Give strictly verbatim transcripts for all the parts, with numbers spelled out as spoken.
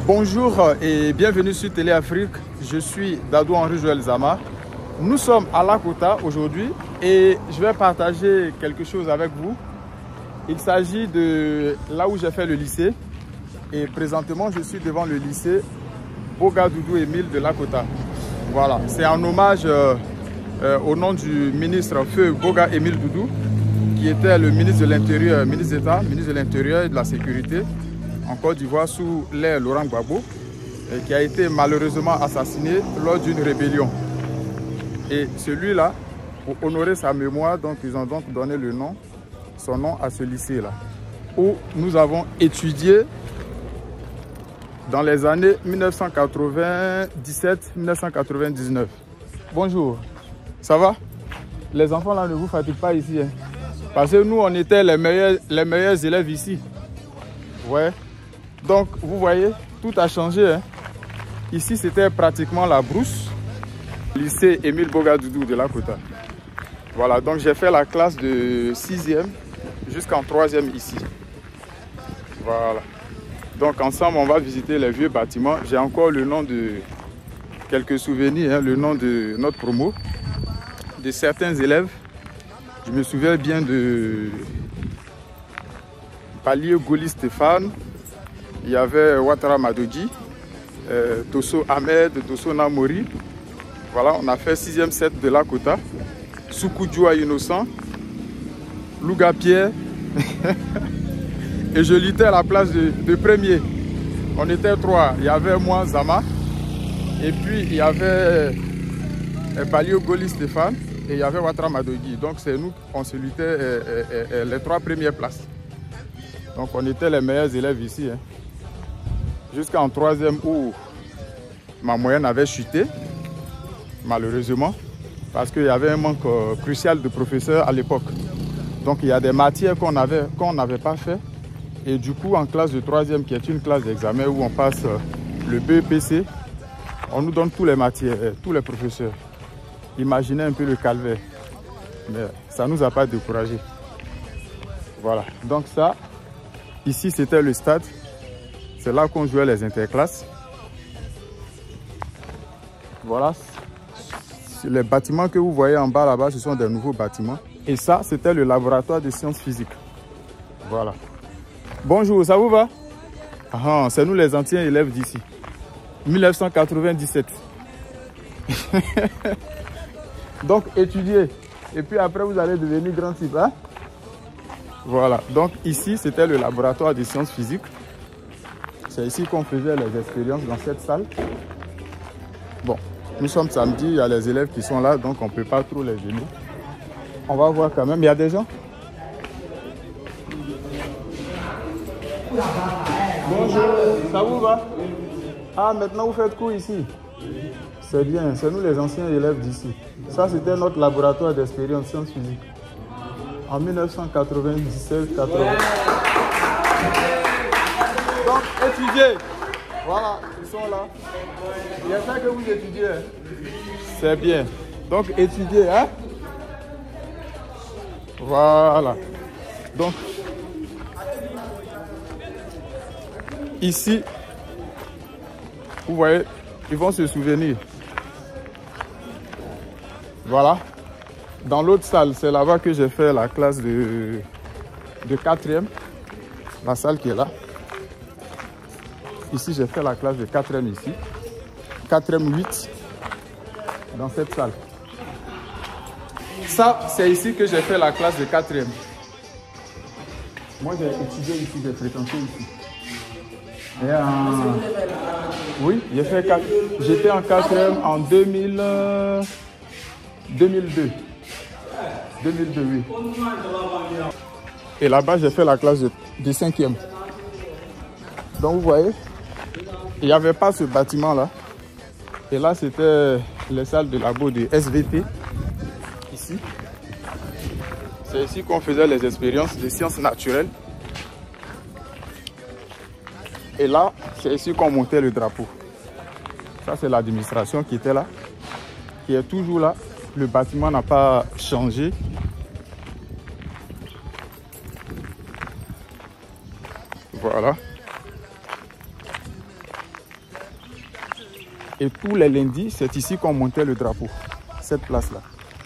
Bonjour et bienvenue sur Télé Afrique. Je suis Dadou Henri Joël Zama. Nous sommes à Lakota aujourd'hui et je vais partager quelque chose avec vous. Il s'agit de là où j'ai fait le lycée et présentement je suis devant le lycée Boga Doudou Émile de Lakota. Voilà, c'est en hommage euh, euh, au nom du ministre Feu Boga Émile Doudou, qui était le ministre de l'Intérieur, ministre d'État, ministre de l'Intérieur et de la Sécurité en Côte d'Ivoire sous l'ère Laurent Gbagbo, et qui a été malheureusement assassiné lors d'une rébellion. Et celui-là, pour honorer sa mémoire, donc ils ont donc donné le nom, son nom à ce lycée-là, où nous avons étudié dans les années mille neuf cent quatre-vingt-dix-sept mille neuf cent quatre-vingt-dix-neuf. Bonjour, ça va? Les enfants là ne vous fatiguent pas ici, hein? Parce que nous on était les meilleurs, les meilleurs élèves ici. Ouais. Donc vous voyez, tout a changé, hein? Ici c'était pratiquement la brousse. Lycée Émile Boga Doudou de Lakota. Voilà, donc j'ai fait la classe de sixième jusqu'en troisième ici. Voilà. Donc ensemble on va visiter les vieux bâtiments. J'ai encore le nom de quelques souvenirs, hein, le nom de notre promo, de certains élèves. Je me souviens bien de Palier Goli Stéphane, il y avait Ouattara Madoji, euh, Tosso Ahmed, Tosso Namori. Voilà, on a fait sixième set de Lakota. Soukoudjoua Innocent, Louga Pierre. Et je luttais à la place de, de premier. On était trois. Il y avait moi, Zama. Et puis il y avait Palier Goli Stéphane. Et il y avait Ouattara Madoji. Donc c'est nous, on se luttait euh, euh, euh, les trois premières places. Donc on était les meilleurs élèves ici, hein. Jusqu'en troisième où ma moyenne avait chuté, malheureusement, parce qu'il y avait un manque euh, crucial de professeurs à l'époque. Donc il y a des matières qu'on avait, qu'on n'avait pas fait. Et du coup, en classe de troisième, qui est une classe d'examen où on passe euh, le B E P C, on nous donne toutes les matières, euh, tous les professeurs. Imaginez un peu le calvaire. Mais ça ne nous a pas découragés. Voilà. Donc ça, ici c'était le stade. C'est là qu'on jouait les interclasses. Voilà. Les bâtiments que vous voyez en bas là-bas, ce sont des nouveaux bâtiments. Et ça, c'était le laboratoire de sciences physiques. Voilà. Bonjour, ça vous va? Ah, c'est nous les anciens élèves d'ici. mille neuf cent quatre-vingt-dix-sept. Donc, étudiez. Et puis après, vous allez devenir grand type, hein? Voilà. Donc, ici, c'était le laboratoire de sciences physiques. C'est ici qu'on faisait les expériences dans cette salle. Bon, nous sommes samedi, il y a les élèves qui sont là, donc on ne peut pas trop les gêner. On va voir quand même, il y a des gens. Bonjour, ça vous va? Ah, maintenant vous faites cours ici? C'est bien, c'est nous les anciens élèves d'ici. Ça, c'était notre laboratoire d'expérience sciences physiques. En mille neuf cent quatre-vingt-dix-sept quatre-vingt. Donc, étudiez. Voilà, ils sont là. Il y a ça que vous étudiez. C'est bien. Donc, étudiez, hein? Voilà. Donc, ici, vous voyez, ils vont se souvenir. Voilà. Dans l'autre salle, c'est là-bas que j'ai fait la classe de, de quatrième. La salle qui est là. Ici, j'ai fait la classe de quatrième ici. quatrième huit. Dans cette salle. Ça, c'est ici que j'ai fait la classe de quatrième. Moi, j'ai étudié ici, j'ai fréquenté ici. Et en... Oui, j'ai fait quatre... J'étais en quatrième en deux mille... deux mille deux. deux mille deux, oui. Et là-bas, j'ai fait la classe de, de cinquième. Donc, vous voyez, il n'y avait pas ce bâtiment-là. Et là, c'était les salles de labo de S V T. Ici. C'est ici qu'on faisait les expériences de sciences naturelles. Et là, c'est ici qu'on montait le drapeau. Ça, c'est l'administration qui était là, qui est toujours là. Le bâtiment n'a pas changé. Voilà. Et tous les lundis, c'est ici qu'on montait le drapeau, cette place-là.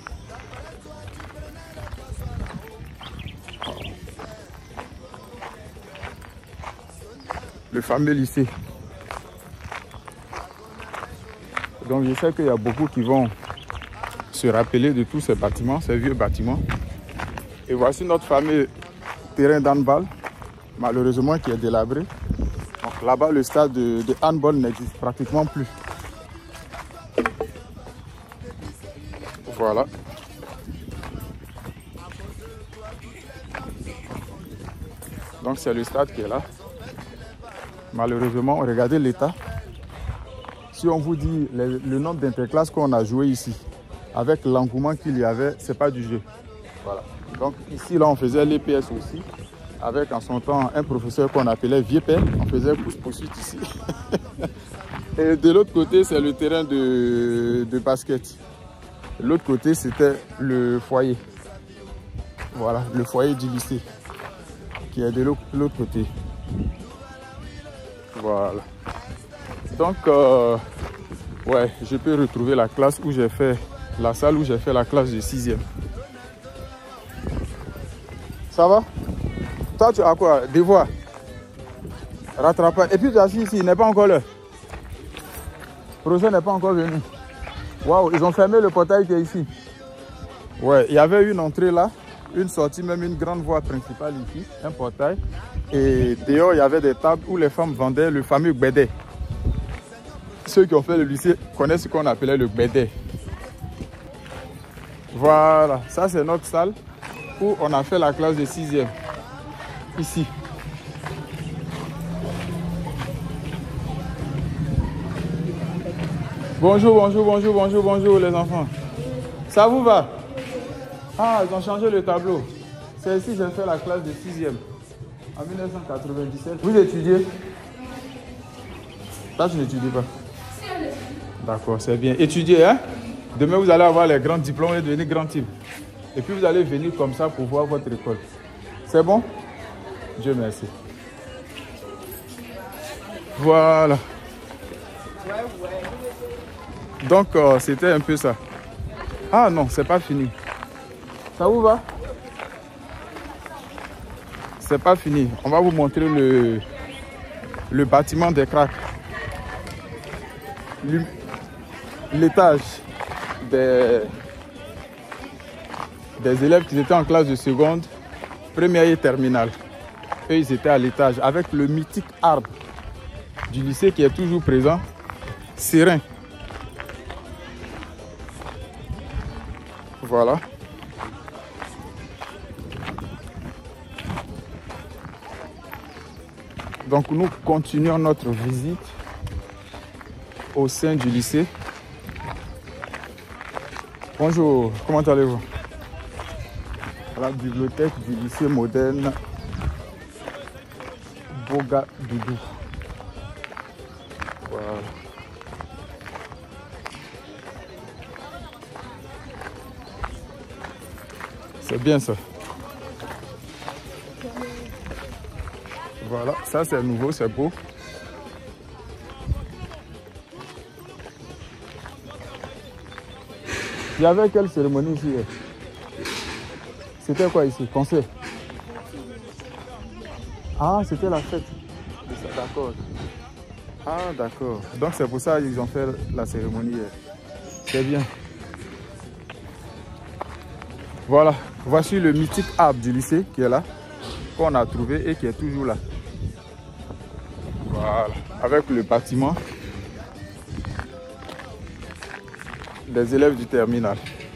Le fameux lycée. Donc je sais qu'il y a beaucoup qui vont se rappeler de tous ces bâtiments, ces vieux bâtiments. Et voici notre fameux terrain d'handball, malheureusement qui est délabré. Donc là-bas, le stade de, de handball n'existe pratiquement plus. Voilà. Donc c'est le stade qui est là. Malheureusement, regardez l'état. Si on vous dit le, le nombre d'interclasses qu'on a joué ici, avec l'engouement qu'il y avait, c'est pas du jeu. Voilà. Donc ici, là, on faisait l'E P S aussi, avec en son temps un professeur qu'on appelait Vieux Père. On faisait pouce-poursuite ici. Et de l'autre côté, c'est le terrain de, de basket. L'autre côté, c'était le foyer. Voilà, le foyer du lycée, qui est de l'autre côté. Voilà. Donc, euh, ouais, je peux retrouver la classe où j'ai fait, la salle où j'ai fait la classe de sixième. Ça va? Toi, tu as quoi? Devoir? Rattrapage. Et puis, tu as assis ici, il n'est pas encore l'heure. Le professeur n'est pas encore venu. Waouh, ils ont fermé le portail qui est ici. Ouais, il y avait une entrée là, une sortie, même une grande voie principale ici, un portail. Et dehors, il y avait des tables où les femmes vendaient le fameux gbédé. Ceux qui ont fait le lycée connaissent ce qu'on appelait le gbédé. Voilà, ça c'est notre salle où on a fait la classe de sixième. Ici. Bonjour, bonjour, bonjour, bonjour, bonjour les enfants. Ça vous va? Ah, ils ont changé le tableau. C'est ici que j'ai fait la classe de sixième. En mille neuf cent quatre-vingt-dix-sept. Vous étudiez? Là, je n'étudie pas. D'accord, c'est bien. Étudiez, hein? Demain, vous allez avoir les grands diplômes et devenir grand type. Et puis, vous allez venir comme ça pour voir votre école. C'est bon? Dieu merci. Voilà. Donc, euh, c'était un peu ça. Ah non, c'est pas fini. Ça vous va? C'est pas fini. On va vous montrer le, le bâtiment des cracks. L'étage des, des élèves qui étaient en classe de seconde, première et terminale. Eux, ils étaient à l'étage avec le mythique arbre du lycée qui est toujours présent, serein. Voilà. Donc nous continuons notre visite au sein du lycée. Bonjour, comment allez-vous? La bibliothèque du lycée moderne Boga Doudou. Voilà. C'est bien ça. Voilà, ça c'est nouveau, c'est beau. Il y avait quelle cérémonie ici? C'était quoi ici? Concert? Ah, c'était la fête. D'accord. Ah, d'accord. Donc c'est pour ça qu'ils ont fait la cérémonie. C'est bien. Voilà, voici le mythique arbre du lycée qui est là, qu'on a trouvé et qui est toujours là. Voilà, avec le bâtiment des élèves du terminal.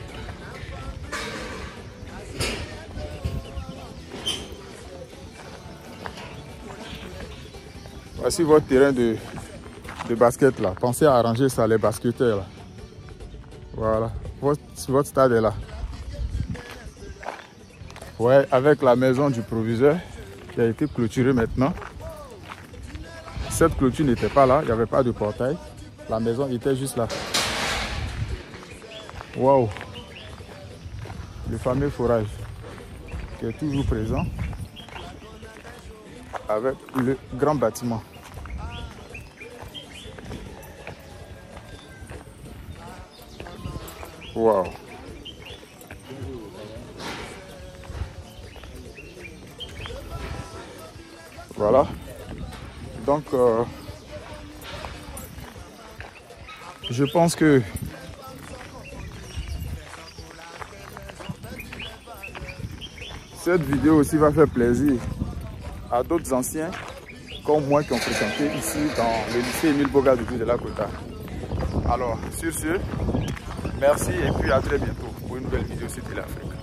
Voici votre terrain de, de basket là. Pensez à arranger ça, les basketteurs là. Voilà, votre, votre stade est là. Ouais, avec la maison du proviseur qui a été clôturée maintenant. Cette clôture n'était pas là, il n'y avait pas de portail. La maison était juste là. Waouh! Le fameux forage qui est toujours présent avec le grand bâtiment. Wow. Voilà. Donc, euh, je pense que cette vidéo aussi va faire plaisir à d'autres anciens comme moi qui ont fréquenté ici dans le lycée Émile Bougazelli de Lakota. Alors, sur ce, merci et puis à très bientôt pour une nouvelle vidéo sur Télé Afrique.